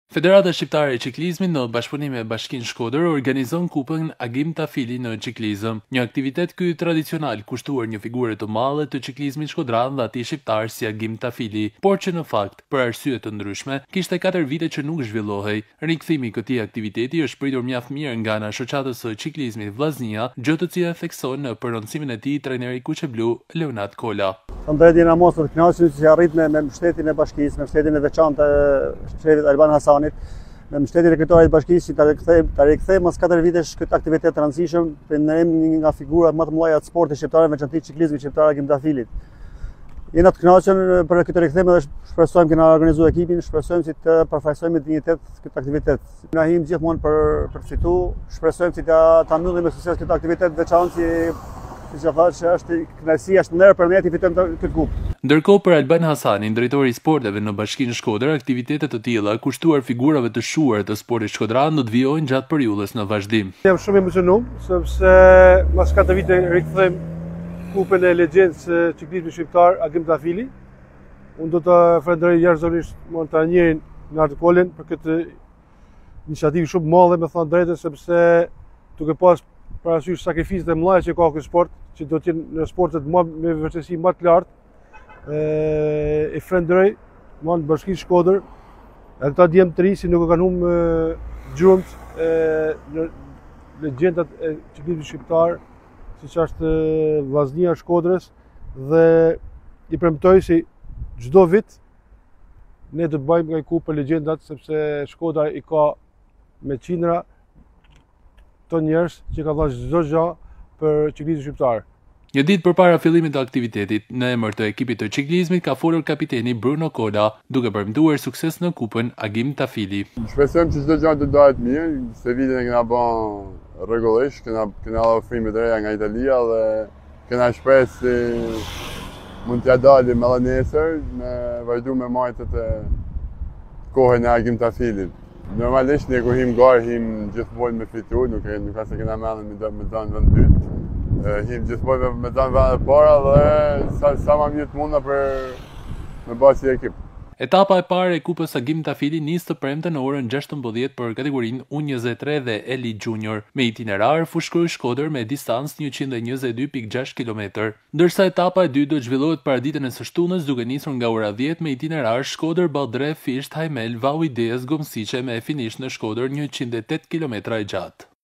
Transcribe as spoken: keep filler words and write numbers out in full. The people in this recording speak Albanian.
Federata Shqiptare e Çiklizmit në bashkëpunim me Bashkinë Shkodër organizon kupën Agim Tafili në Çiklizëm, një aktivitet ky tradicional kushtuar një figure të madhe të çiklizmit shkodran dhe atij shqiptar si Agim Tafili, por që në fakt, për arsye të ndryshme, kishte katër vite që nuk zhvillohej. Rikthimi i këtij aktiviteti është pritur mjaft mirë nga ana shoqatës së çiklizmit Vllaznia, gjë të cilën thekson në përrondësimin e tij trajneri kuqeblu Leonard Kola. Ndërti jena mos të kënaqur që arrit me, me mbështetjen e bashkisë, me mbështetjen e veçantë të shefit Alban Hasanit, me mbështetjen e kryetarit të bashkisë, ta rikthejmë, ta rikthejmë mas katër vitesh këtë aktivitet të rëndësishëm, për ne një nga figurat më të mëdha të sportit shqiptar, veçanërisht çiklizmit shqiptar Agim Tafilit. Jena të kënaqur për këtë rikthim dhe shpresojmë që na organizojë ekipin, shpresojmë që të përfaqësojmë me dinjitet këtë aktivitet. Na him gjithmonë për për të fituar, shpresojmë që ta ta mbyllim me sukses këtë aktivitet veçantë si që thashë që është kënaqësi është ndër për ne të fitojmë këtë kupë. Ndërkohë për Alban Hasanin, drejtori i sporteve në Bashkinë Shkodër, aktivitete të tilla kushtuar figurave të shuar të sportit shkodran do të vijojnë gjatë periudhës në vazhdim. Jam shumë emocionuar sepse mas katër vite rikthejm kupën e legjendës së çiklizmit shqiptar Agim Tafili. Unë do të falenderoj jashtëzakonisht montanjerin Leonard Kolën për këtë iniciativë shumë madhe, me thënë drejtë, sepse duke pas parasysh sakrificët e mëdha që ka ky sport, që do të jenë në sportet më me vështirësi më të lartë, e falenderoj mon Bashkinë Shkodër, e këta djemë të ri si nuk e kanë humbë gjurmët në legjendat e çiklizmit shqiptar, siç është Vllaznia e Shkodrës, dhe i premtoj si çdo vit ne do të bëjmë nga kupë për legjendat, sepse Shkodra i ka me qindra të njerëz që ka dhënë çdo gjë për çiklizmin shqiptar. Një ditë përpara fillimit të aktivitetit, në emër të ekipit të çiklizmit ka folur kapiteni Bruno Kola, duke premtuar sukses në kupën Agim Tafili. Shpresojmë që çdo gjë të ndahet mirë, se vitin e kena bën rregullisht, kena kena dhënë ofrime të reja nga Italia dhe kena shpresë se mund t'ja dalim edhe nesër me vazhdu me marrëtet e kohën e Agim Tafilit. Normalisht ne kur him garë, him gjithmonë me fitu, nuk e nuk ka se kena mendën me me dhënë vend dytë. Him gjithmonë me dhënë vend e para dhe sa sa më mirë të munda për me bërë si ekip. Etapa e parë e kupës Agim Tafili nis të premte në orën gjashtëmbëdhjetë për kategorinë U njëzet e tre dhe Elite Junior, me itinerar fushkroi Shkodër me distancë njëqind e njëzet e dy pikë gjashtë kilometër, ndërsa etapa e dytë do të zhvillohet paraditën e së shtunës duke nisur nga ora dhjetë me itinerar Shkodër Balldre Fisht Hajmel Vau Ideas Gomsiçe me finish në Shkodër njëqind e tetë kilometra e gjatë.